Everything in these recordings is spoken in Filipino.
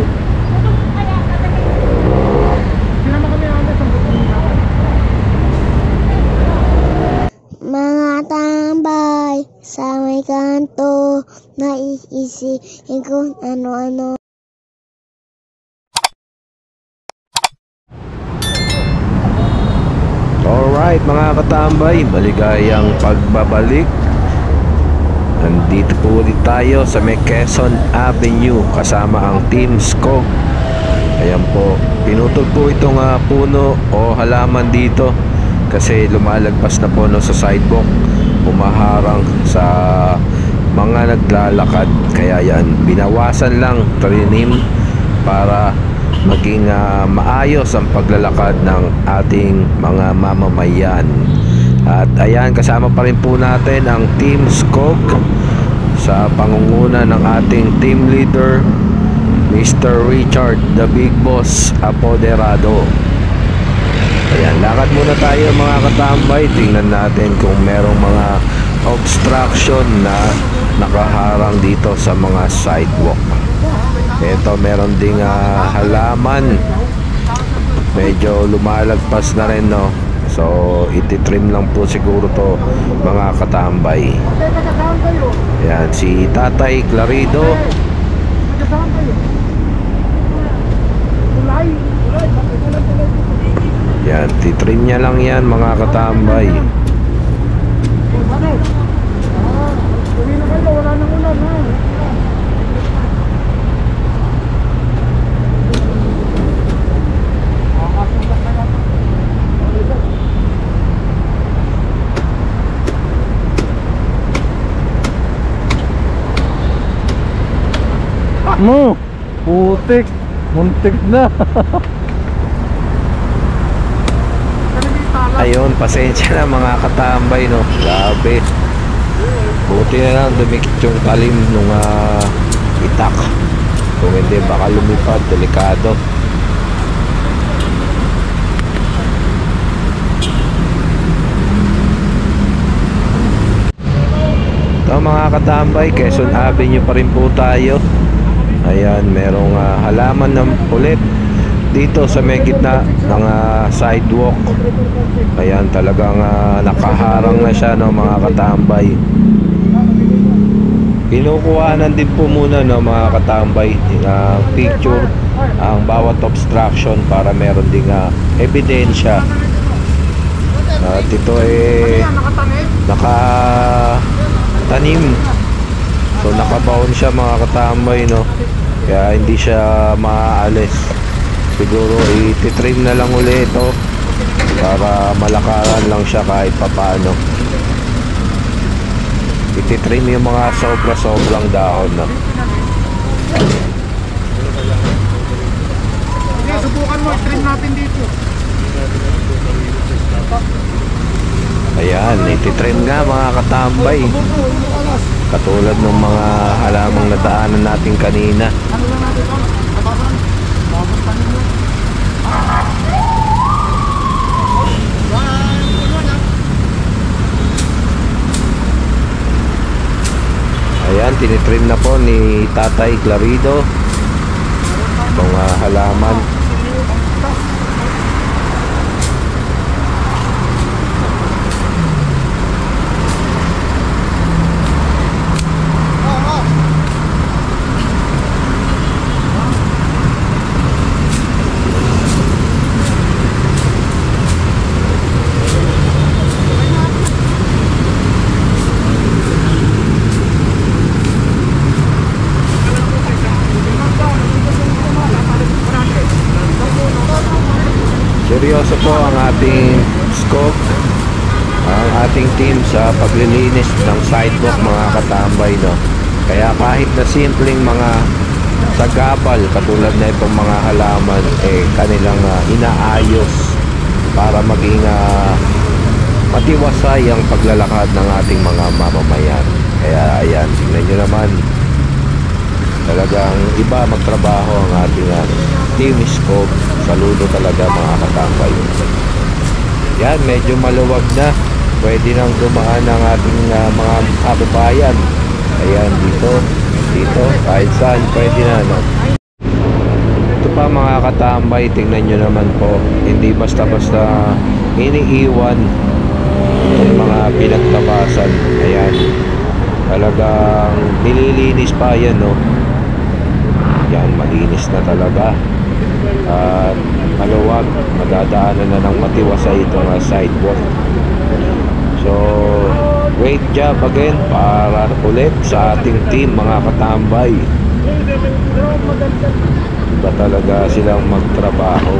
Mga tambay sa may kanto, naiisipin kung ano-ano. Alright mga katambay, maligayang pagbabalik. Nandito po ulit tayo sa may Quezon Avenue kasama ang Team Skog. Ayan po, pinutol po itong puno o halaman dito kasi lumalagpas na po sa sidewalk, umaharang sa mga naglalakad. Kaya yan, binawasan lang, trinim para maging maayos ang paglalakad ng ating mga mamamayan. At ayan, kasama pa rin po natin ang Team Skog sa pangunguna ng ating team leader Mr. Richard the Big Boss Apoderado. Ayan, lakad muna tayo mga katambay. Tingnan natin kung merong mga obstruction na nakaharang dito sa mga sidewalk. Ito, meron ding halaman, medyo lumalagpas na rin, no? So ititrim lang po siguro to mga katambay. Ayan, si Tatay Clarido. Yan, titrim niya lang yan mga katambay. Mo, putik, muntik na. Ayun, pasensya na mga katambay, no. Grabe. Buti na lang dumikit yung talim nung itak. Kung hindi baka lumipad, delikado. Ito mga katambay, Quezon Avenue pa rin po tayo. Ayan, merong halaman na ulit dito sa may gitna ng sidewalk. Ayan, talagang nakaharang na siya, no, mga katambay. Kinukuhanan din po muna, no, mga katambay, picture ang bawat obstruction para meron ding ebidensya. At ito nakatanim. So nakabaon siya mga katambay, no. Kaya hindi siya maaalis. Siguro ititrim na lang ulit ito para malakaran lang siya kahit papaano. Ititrim yung mga sobra-sobrang dahon, no. Okay, subukan mo, trim natin dito. Ayan, ititrim nga mga katambay. Katulad ng mga halamang nadaanan natin kanina. Ayan, tinitrim na po ni Tatay Clarido itong halaman. Seryoso po ang ating Skog, ang ating team sa paglilinis ng sidewalk mga katambay, no. Kaya kahit na simpleng mga sagabal katulad na itong mga halaman, kanilang inaayos para maging matiwasay ang paglalakad ng ating mga mamamayan. Kaya ayan, tingnan nyo naman, talagang iba magtrabaho ang ating Team Skog. Saludo talaga mga katambay. Yan, medyo maluwag na. Pwede nang dumaan ang ating mga kababayan. Ayan, dito, kahit saan pwede na, no? pa mga katambay, tingnan nyo naman po, hindi basta-basta iniiwan yung mga pinagtabasan. Ayan, talagang nililinis pa yan, no? Yan, malinis na talaga at maluwag, madadaanan na ng matiwasay itong sidewalk. So great job again para ulit sa ating team mga katambay. Iba talaga silang magtrabaho,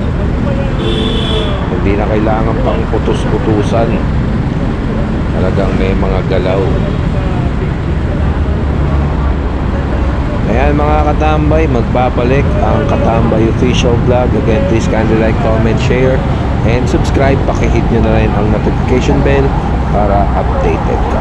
hindi na kailangan pang putus-putusan, talagang may mga galaw. Ayan mga katambay, magbabalik ang Katambay Official Vlog. Again, please kindly like, comment, share, and subscribe. Pakihit nyo na rin ang notification bell para updated ka.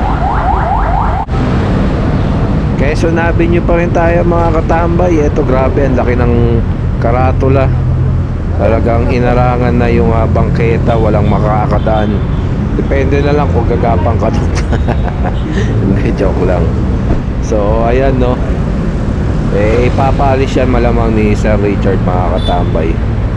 Quezon Avenue pa rin tayo mga katambay. Ito grabe, ang laki ng karatula. Talagang inarangan na yung bangketa, walang makakadaan. Depende na lang kung gagapang ka doon. Hindi, joke lang. So ayan, no, ipapalis yan malamang ni Sir Richard mga katambay.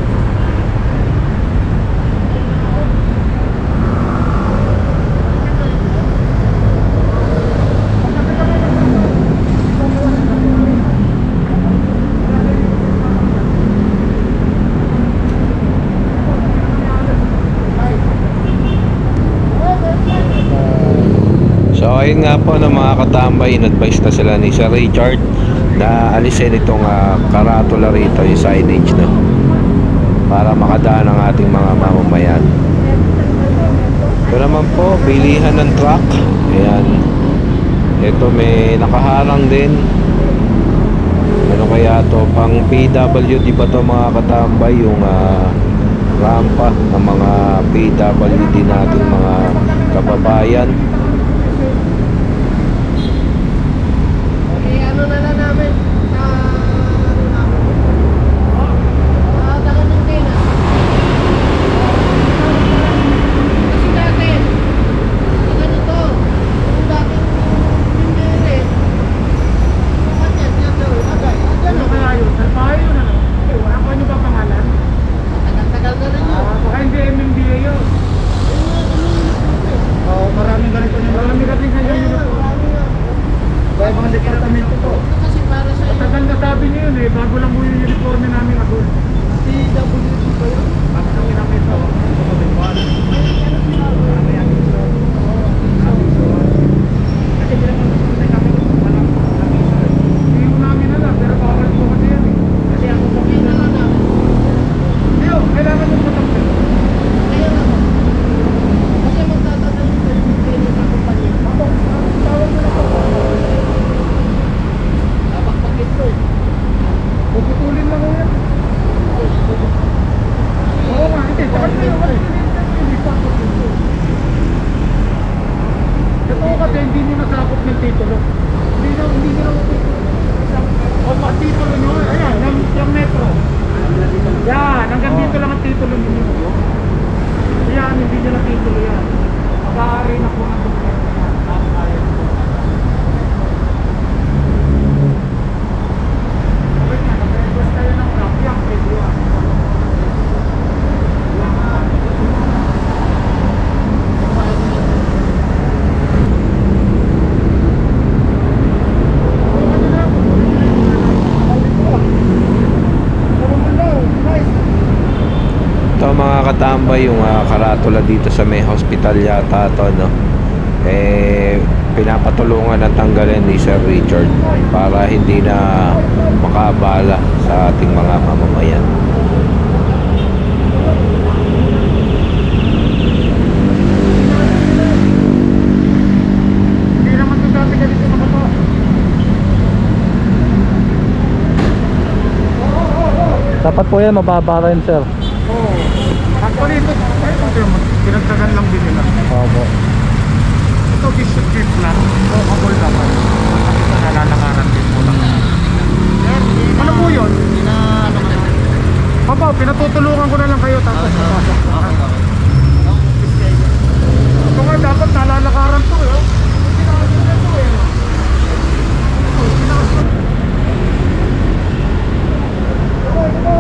So ayun nga po ng mga katambay, in-advise na sila ni Sir Richard na alisin itong karatula rito, yung signage, no, para makadaan ang ating mga mamamayan. Ito naman po, bilihan ng truck. Ayan, ito may nakaharang din. Ano kaya to, pang PWD ba to mga katambay, yung rampa ng mga PWD natin mga kababayan. Katambay, yung karatula dito sa may hospital yata to, no, pinapatulungan at tanggalin ni Sir Richard para hindi na makabala sa ating mga mamamayan. Hindi naman ito dati ganito na ba? Dapat po yan, mababa rin, sir. Actually, ito pinagdagan lang din nila. Opo. Ito disipit na. Ito kabol naman. Nalalakaran din po lang. Ano po yun? Opo, pinatutulungan ko na lang kayo. Tapos ito nga dapat nalalakaran to. Ito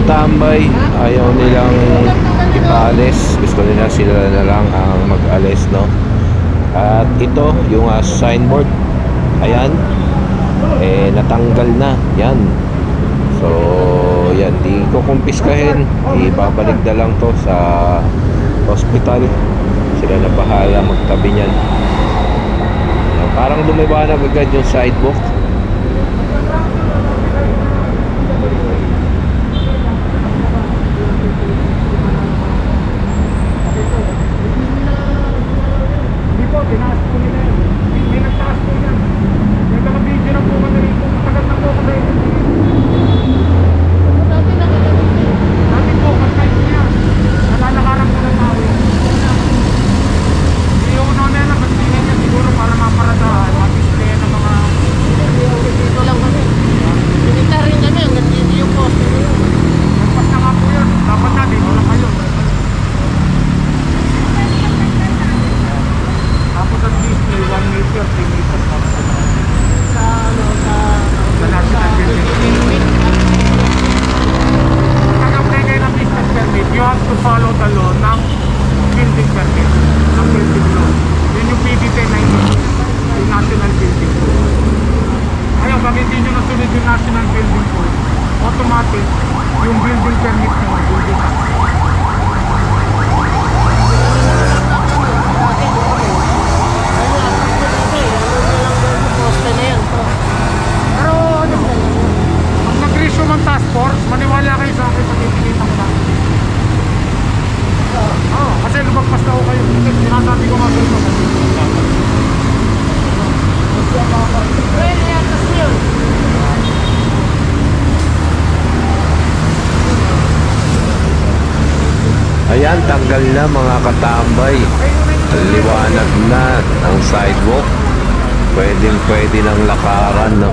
katambay, ayaw nilang ipaalis. Gusto nila sila na lang ang mag-alis, no? At ito yung signboard, ayan, natanggal na yan. So yan, di ko kumpiskahin, ibabalik na lang to sa hospital. Sila na bahala magtabi niyan. Parang lumiwanag agad yung sidewalk. Tinaas po nila yun. May nagtaas po yan. May mga video na po kami rito. Matagal na po kami. Dati po, kasay niya. Nalalakaran ko ng tao. Yung una na lang, magtingin niya siguro para maparadahan. Matisplay ng mga... Dito lang kami. Pinita rin kami. Hanggang dito yung poste na yun. Nagpas na nga po yun. Dapat na, dito lang kayo. Tapos ang display, 1 meter, 3 meters sa national building. Pag apply kayo ng business permit, you have to follow the law ng building permit, ng building law. Yun yung PBT 90, yung national building code. Ayaw, pag hindi nyo nasunod yung national building code, automatic, yung building permit nyo, building permit. Pero ano, pag nag-issue ng task force, maniwala kayo sa akin pag itinita ko lang. Kasi lumagpas na ako kayo. Kasi sinasabi ko nga kayo. Ayan, tanggal na mga katambay. Liwanag na ang sidewalk. Pwede ng lakaran, no?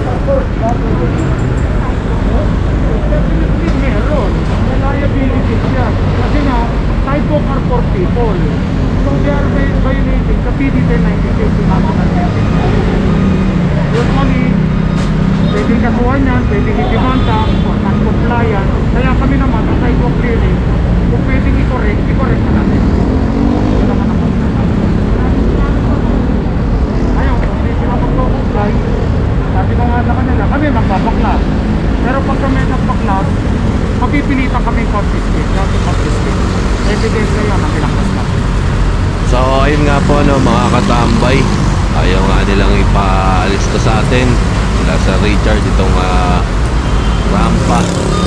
Meron. May liability siya. Kasi nga, sidewalk are for people. So they are violating the PDT 96 national building. Usually, pwedeng kasuhan yan, pwedeng itimanta, for non-compliance. Kaya kami naman, ang sidewalk clearing, kung pwedeng i-correct na natin. Yun naman ako. Ayaw, hindi sila mag-comply. Sabi ko nga sa kanila, kami magbabaklas. Pero pag kami nagbaklas, mapipilitan kami confiscate. Dati confiscate. Evidence na yan, ang pinaklas natin. So ayun nga po, no, mga katambay, ayaw nga nilang ipaalis to sa atin. Wala sa Richard itong rampa,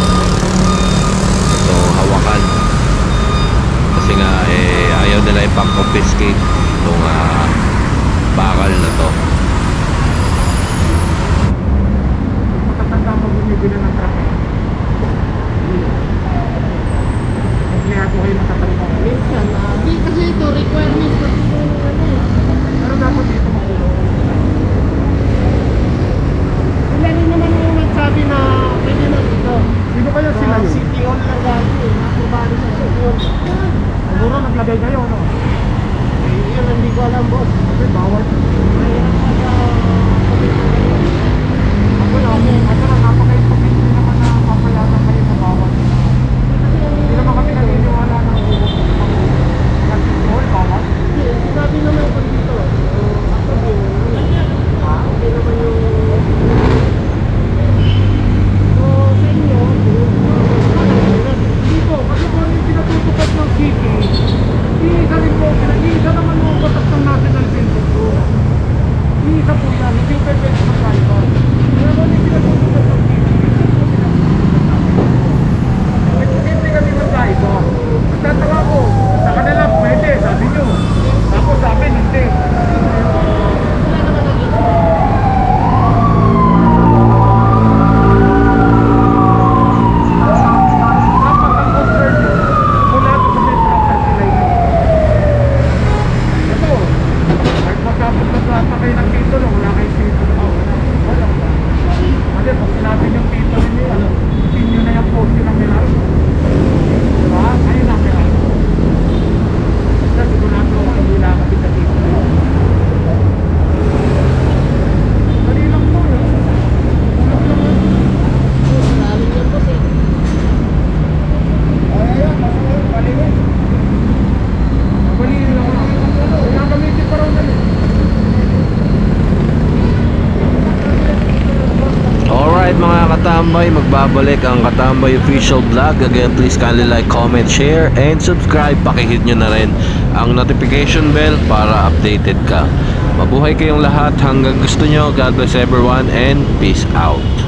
itong hawakan. Kasi nga ayaw nila ipang-confiscate itong bakal na to. Matatanda mo bumibili ng traffic. Empleyado kayo matatanda. Minsan, di kasi ito requirements na Pero dapat dito makulong. Wala rin naman yung nagsabi na pwede na dito. Sino kaya sila yun? City Hall lang dati. Nakubali sa City Hall. Siguro naglagay kayo, no? Yun, hindi ko alam, boss. Kasi bawal. Mahirap pag Ako lang, napaka-information naman na papayagan kayo sa bawal. Hindi naman kami naniniwala na nag-all bawal. sinabi naman ko dito. Ako din. Hindi naman yung... So, sa inyo, Hindi po, kasi kung yung pinatutupad ng city, iisa rin po, iisa naman yung batas ng national building po. Iisa po yan, hindi yung pwede ng driver. Kaya kung yung pinatutupad ng city, hindi kami ng driver. Magtatawa ko, sa kanila pwede, sabi nyo. Tapos sa amin, hindi. Katambay, magbabalik ang Katambay Official Vlog. Again, please kindly like, comment, share, and subscribe. Pakihit nyo na rin ang notification bell para updated ka. Mabuhay kayong lahat hanggang gusto nyo. God bless everyone and peace out.